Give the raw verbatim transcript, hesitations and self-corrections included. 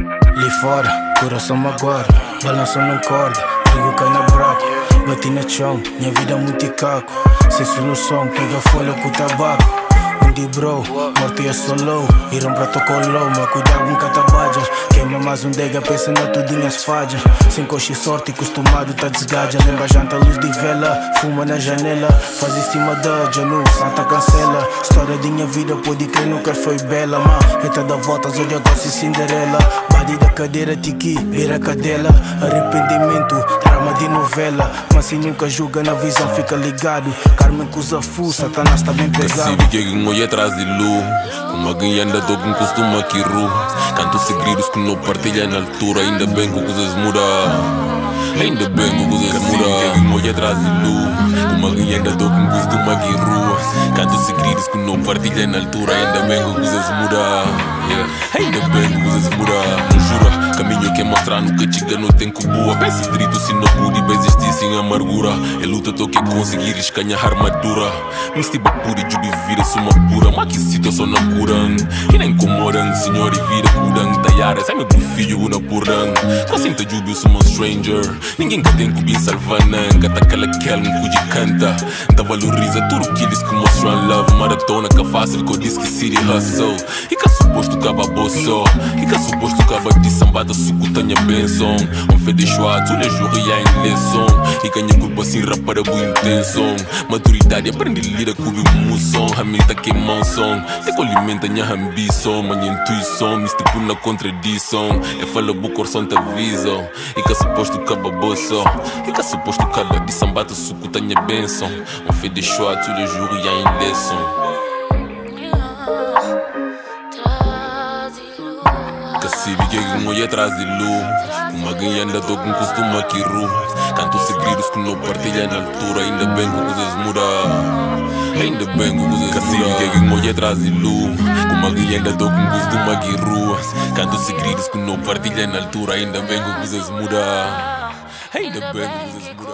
Ali fora, coração magoado, balançou num corda, digo cai na braco, bati na chão, minha vida muito caco. Sem solução, pega folha com tabaco. Um de bro, morte é solo, iram pra tocolô, mas cuidado com catabaja. Queima mais um dega, pensa na tudinhas falha. Sem coxa e sorte, acostumado tá desgaja. Lembra a janta, luz de vela, fuma na janela. Faz em cima da Janu, Santa cancela. História de minha vida, pode crer, nunca foi bela. Mas reta da voltas, olha agora se Cinderela. Badi da cadeira, tiki, beira cadela. Arrependimento, drama de novela. Mas se nunca julga, na visão fica ligado. Carmen cusa fu, Satanás tá bem pegado. E atrás de luz, uma guianda do que costuma que ru. Canto segredos que não partilha na altura. Ainda bem que coisas mudam. Ainda bem que coisas mudam. Olha atrás de luz, uma guianda do que costuma que ru. Canto segredos que não partilha na altura. Ainda bem que coisas mudam. Ainda bem que coisas mudam. Não jura, caminho que é mostrar nunca chega, não tem que boa. Pensa direito se não pude, bem existir sem amargura. É luta, tô que conseguir escanhar armadura. Não se tiver pura e jubi vira suma pura. Mas que situação na curam. E nem incomodam, senhor e vira curam. Tayara, sai meu filho, una puram. Só sinta jubi, sou um stranger. Ninguém que tem que vir salvando. Gata aquela kelm, cuji canta. Da valoriza tudo que eles que mostram love. Maratona que é fácil, que eu disse que city hustle. E que é suposto que acaba boço. E que é suposto que acaba de sambada, suco tenha benção. On fait des choix, tous les jours y'a une leçon. E ganha culpa sem rapar a boa intenção. Maturidade, aprende a lida com o emoção. Ramita que é mansão. Te que alimenta minha ambição. Minha intuição, me tipo na contradição. É fala o coração te avisa. E que é suposto que acaba boço. E que é suposto que acaba de sambada, suco tenha benção. On fait des choix, tous les jours y'a une leçon. Cacibe que olha atrás de luz. Uma guianda do que costuma que ru. Canto segredos que não partilha na altura. Ainda bem que coisas mudam. Ainda bem que coisas mudam. Cacibe que olha atrás de luz. Uma guianda do que costuma que ru. Canto segredos que não partilha na altura. Ainda bem que coisas mudam. Ainda bem que coisas mudam.